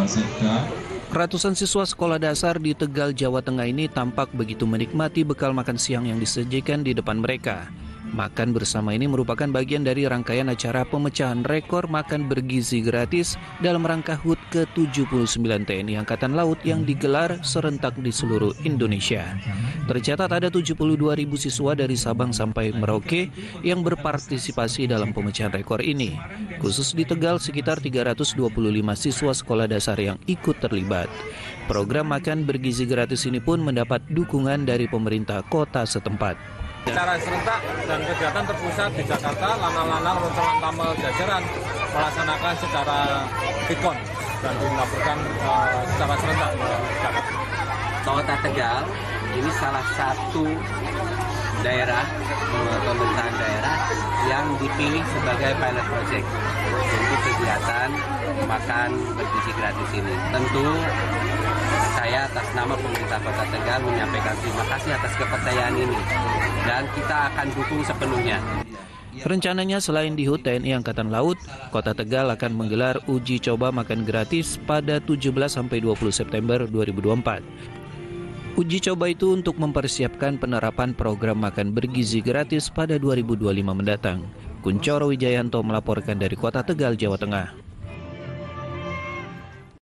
Prasetya. Ratusan siswa sekolah dasar di Tegal, Jawa Tengah ini tampak begitu menikmati bekal makan siang yang disajikan di depan mereka. Makan bersama ini merupakan bagian dari rangkaian acara pemecahan rekor makan bergizi gratis dalam rangka HUT ke-79 TNI Angkatan Laut yang digelar serentak di seluruh Indonesia. Tercatat ada 72.000 siswa dari Sabang sampai Merauke yang berpartisipasi dalam pemecahan rekor ini. Khusus di Tegal, sekitar 325 siswa sekolah dasar yang ikut terlibat. Program makan bergizi gratis ini pun mendapat dukungan dari pemerintah kota setempat. Secara serentak dan kegiatan terpusat di Jakarta, Lanang-Lanang Roncalan Tamel Jajaran melaksanakan secara vikon dan dilaporkan secara serentak di Jakarta. Kota Tegal ini salah satu daerah, pemerintahan daerah yang dipilih sebagai pilot project untuk kegiatan makan bergizi gratis ini. Tentu saya atas nama pemerintah Kota Tegal menyampaikan terima kasih atas kepercayaan ini dan kita akan dukung sepenuhnya. Rencananya selain di HUT TNI Angkatan Laut, Kota Tegal akan menggelar uji coba makan gratis pada 17-20 September 2024. Uji coba itu untuk mempersiapkan penerapan program makan bergizi gratis pada 2025 mendatang. Kuncoro Wijayanto melaporkan dari Kota Tegal, Jawa Tengah.